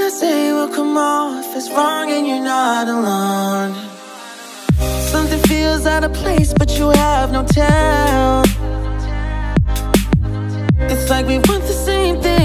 I say will come off as wrong and you're not alone. Something feels out of place, but you have no tell. It's like we want the same thing,